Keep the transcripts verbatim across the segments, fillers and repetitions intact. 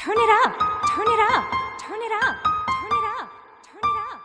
turn it up, turn it up, turn it up, turn it up, turn it up,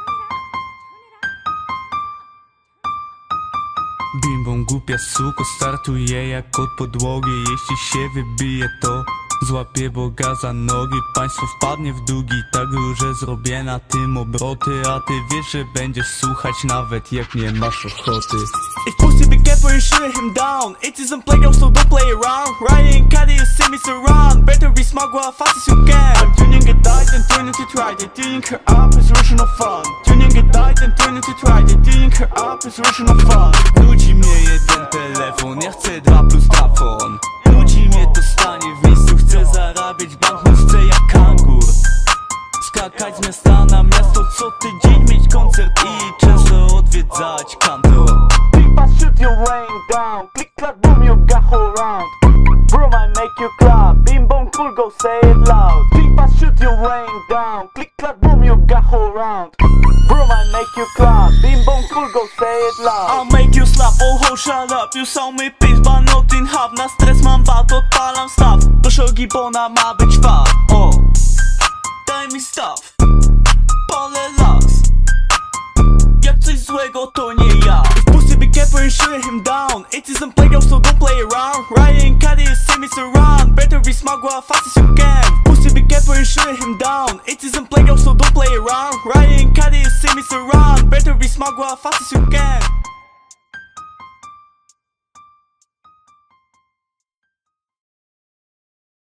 BimBom głupia suko, startuje jak od podłogi. Jeśli się wybije, to złapie Boga za nogi. Państwo wpadnie w długi, tak duże zrobię na tym obroty. A ty wiesz, że będziesz słuchać, nawet jak nie masz ochoty. If pussy be careful, you shoot him down. It isn't playground, so don't play around. Riding caddy, you see me surround. Better be smart, go as fast as you can. I'm tuning it tight and turning to try. They tuning her up is rushing of fun. Tuning it tight and turning to try. They tuning her up is rushing of fun. Nudzi mnie jeden telefon, ja chcę dwa plus trafon. Nudzi mnie to stanie w miejscu, chcę zarabiać banknot, chcę jak kangur. Skakać z miasta na miasto, co tydzień mieć koncert i często odwiedzać kantor. Shoot your rain down, click clap boom, you got whole round. Bro, I make you clap, BimBom cool, go say it loud. Click fast, shoot your rain down, click clap boom, you got whole round. Bro, I make you clap, BimBom cool, go say it loud. I'll make you slap, oh ho, shut up. You saw me piss, but not in half. Na stres mam bat, odpalam staw. Proszę o gibona, ma być fat. O, daj mi staw, palę las. Jak coś złego, to nie ja. Be careful and shoot him down. It isn't playground, so don't play around. Riding caddy, you see me surround. Better be smart, go as fast as you can. Pussy, be careful and shoot him down. It isn't playground, so don't play around. Riding caddy, you see me surround. Better be smart, go as fast as you can.